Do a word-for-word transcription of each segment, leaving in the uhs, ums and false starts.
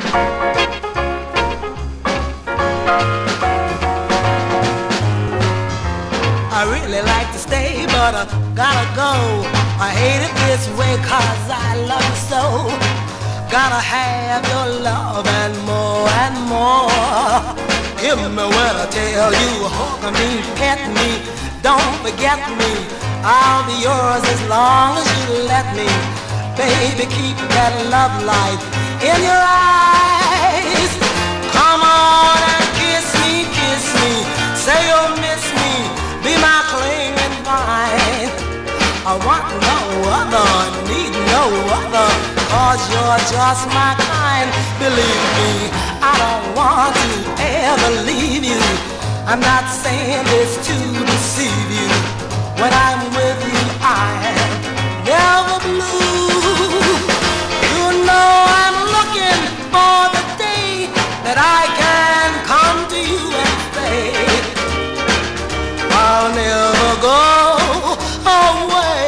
I really like to stay, but I gotta go. I hate it this way 'cause I love you so. Gotta have your love and more and more. Hear me when I tell you, hug me, pet me, don't forget me. I'll be yours as long as you let me. Baby, keep that love light in your eyes. Come on and kiss me, kiss me. Say you'll miss me, be my clinging vine. I want no other, need no other, 'cause you're just my kind. Believe me, I don't want to ever leave you. I'm not saying this to deceive you. When I'm with you, I am never blue. You know I'm looking for the day that I can come to you and say, I'll never go away.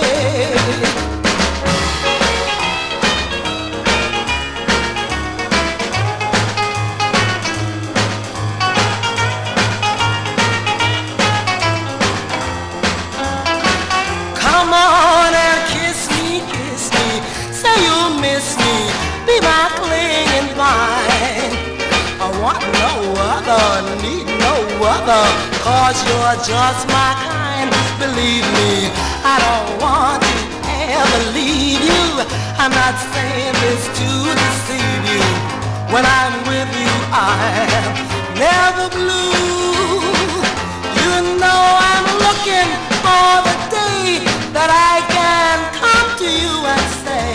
Come on and kiss me, kiss me. Say you'll miss me, be my clinging vine. I want no other, need no other, 'cause you're just my kind. Believe me, I don't want to ever leave you. I'm not saying this to deceive you. When I'm with you, I'm never blue. You know I'm looking for the day that I can come to you and say,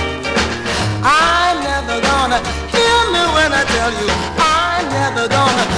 I'm never gonna, hear me when I tell you, I'm never gonna